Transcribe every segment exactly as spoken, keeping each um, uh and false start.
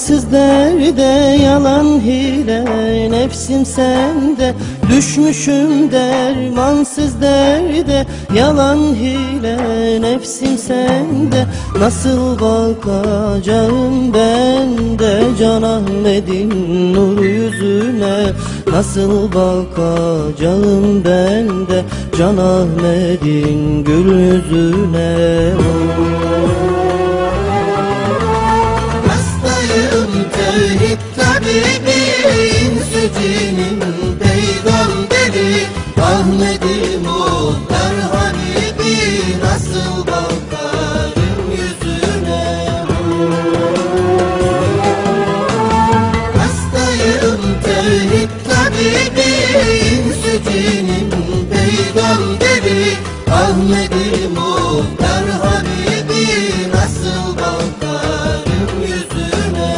Dermansız derde yalan hile, nefsim sende. Düşmüşüm dermansız derde yalan hile, nefsim sende. Nasıl bakacağım ben de Can Ahmet'in nur yüzüne? Nasıl bakacağım ben de Can Ahmet'in gül yüzüne? Tevhid tabibi, insücinin peygamberi, Ahmet-i Muhtar Habibi, nasıl bakarım yüzüne? Hastayım tevhid tabibi, insücinin peygamberi, Ahmet-i Muhtar Habibi, nasıl bakarım yüzüne?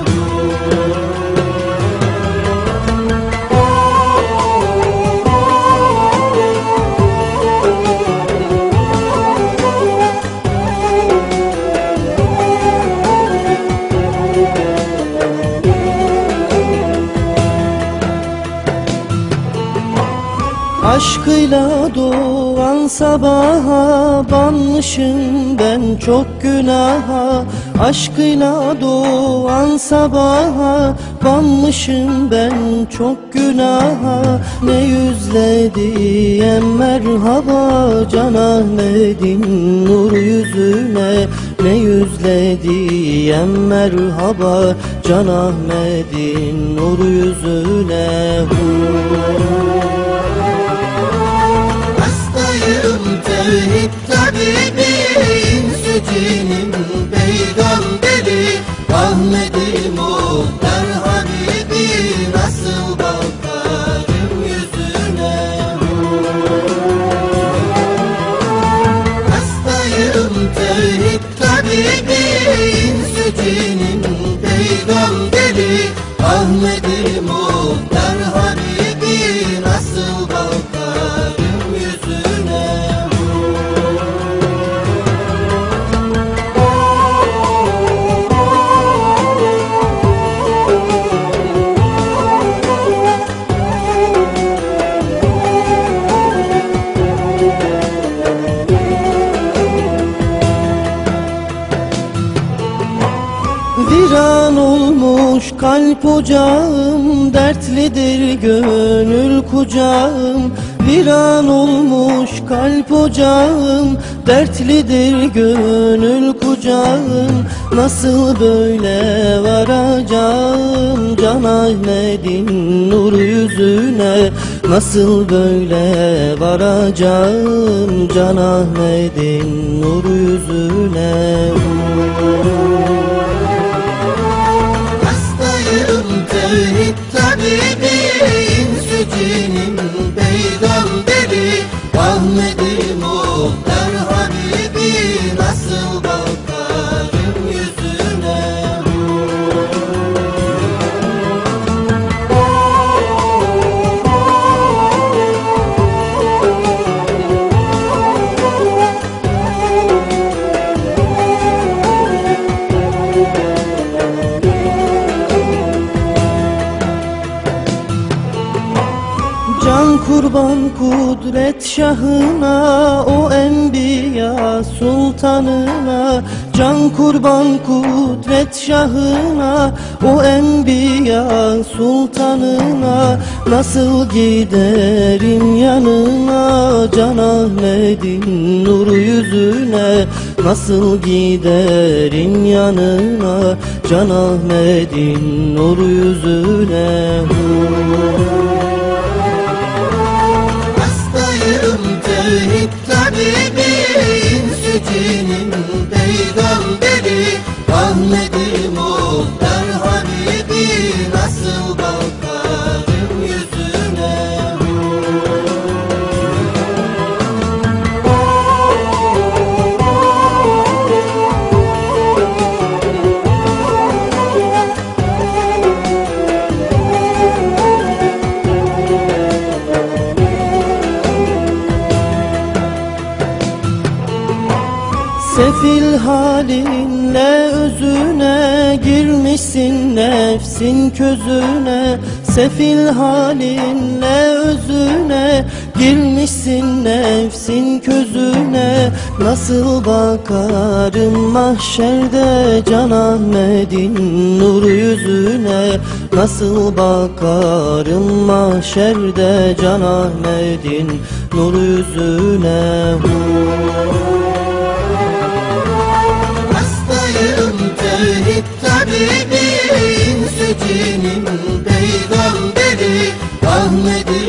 Aşkıyla doğan sabaha banmışım ben çok günaha. Aşkıyla doğan sabaha banmışım ben çok günaha. Ne yüzle diyem merhaba Can Ahmet'in nur yüzüne? Ne yüzle diyem merhaba Can Ahmet'in nur yüzüne? Tevhid tabibi, insücinin peygamberi, Ahmet-i Muhtar Habibi, nasıl bakarım yüzüne? Hastayım tevhid tabibi, insücinin peygamberi, Ahmet-i Muhtar Habibi, nasıl bakarım yüzüne? Viran olmuş kalp ocağım, dertlidir gönül kucağım. Viran olmuş kalp ocağım, dertlidir gönül kucağım. Nasıl böyle varacağım Can Ahmet'in nur yüzüne? Nasıl böyle varacağım Can Ahmet'in nur yüzüne? Tevhid tabibi, insücinin peygamberi, Ahmet-i Muhtar Habibi, nasıl bakarım yüzüne? Can kurban kudret şahına, o enbiya sultanına. Can kurban kudret şahına, o enbiya sultanına. Nasıl giderim yanına Can Ahmet'in nur yüzüne? Nasıl giderim yanına Can Ahmet'in nur yüzüne? Tevhid tabibi, insücinin peygamberi, Ahmet-i Muhtar Habibi, nasıl bakarım yüzüne? Sefil halinle özüne girmişsin nefsin közüne. Sefil halinle özüne girmişsin nefsin közüne. Nasıl bakarım mahşerde Can Ahmet'in nur yüzüne. Nasıl bakarım mahşerde Can Ahmet'in nur yüzüne. Tevhid tabibi, insü cinin peygamberi Ahmet-i